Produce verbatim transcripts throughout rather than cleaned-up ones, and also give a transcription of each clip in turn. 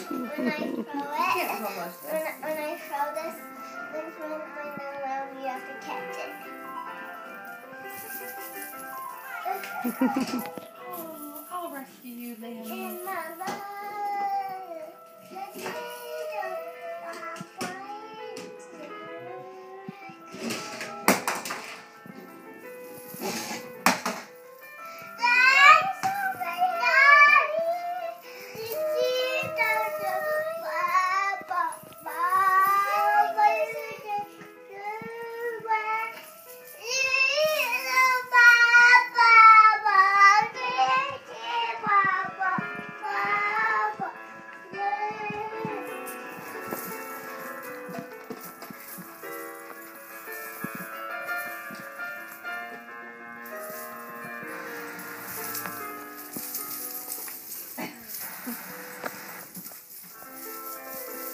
when I throw it, when, when I throw this, this one went around, you have to catch it. Oh, I'll rescue you, Lammy. In my love, let's see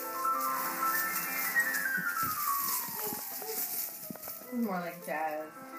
More like jazz.